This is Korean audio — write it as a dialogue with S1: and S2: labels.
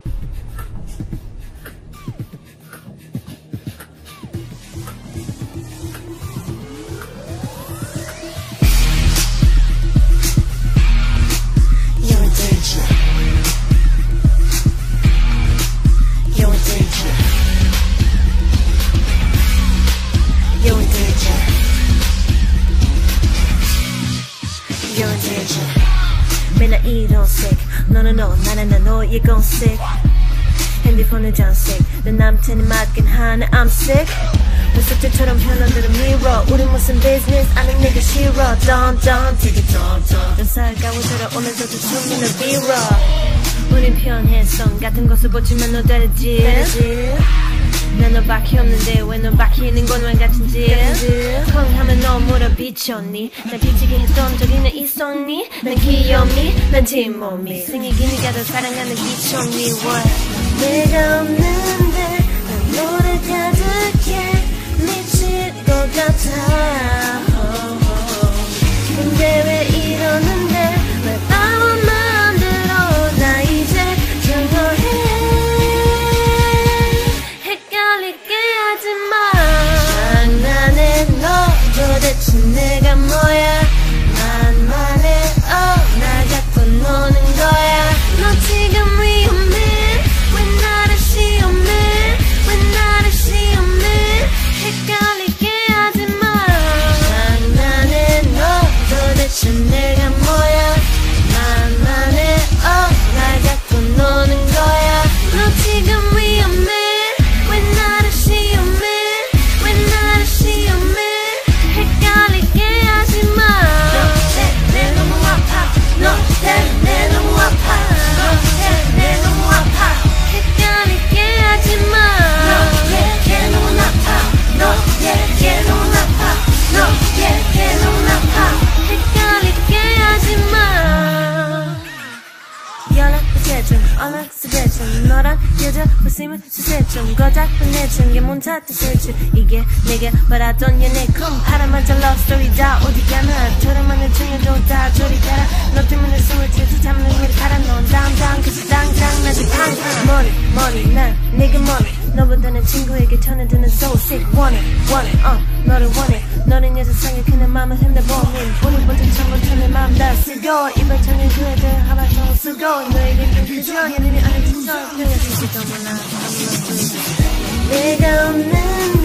S1: 맨날 이런 sick 너는 너 나는 나 너의 공식 핸드폰은 장식 내 남친이 맞긴 하네 I'm sick 무섭지처럼 현원들은 mirror 우리 무슨 business 아는 내가 싫어 던던 되게 던던 살가워져라 오면서도 숨기는 빌어 우린 편해성 같은 것을 보지만 너 다르지 난 너밖에 없는데 왜 너밖에 있는 건 왜 같은지 콩 하면 너 물어 비쳤니 날 비치게 했던 적이나 있었니 난 귀엽니 난 뒷몸이 생기긴 네가 더 사랑하는 기천니 What 내가 없는데 난 너를 가득해 미칠 것 같아 근데 왜 이러는데 왜 바보 만들어 나 이제 정화해 장난해 너 도대체 내가 뭐야 만만해 날 갖고 노는 거야 너 지금 위험해 왜 나를 시험해 왜 나를 시험해 헷갈리게 하지마 장난해 너 도대체 내가 뭐야 만만해 날 갖고 노는 거야 너 지금 위험해 너란 여자 웃음을 수세좀 거작 보내준 게 뭔지 뜻일지 이게 내가 말하던 연애 쿵 파란만장 러브스토리 다 어디 가나 저렴한 중에도 다 저리 가라 너 때문에 숨을 튀지 잡는 우리 가라 넌 당당 그치 당당 나지 팡팡 머니 난 내게 머니 너보다는 친구에게 전해드는 so sick want it 너를 원해 너는 내 세상에 그내 맘을 흔들보민 우리 먼저 처음부터 내 맘 다 쓰고 이발 창에 그 애들 하나씩 쓰고 너에게 그저 예림이 아닌 진짜 그냥 진짜 몰라 내가 없는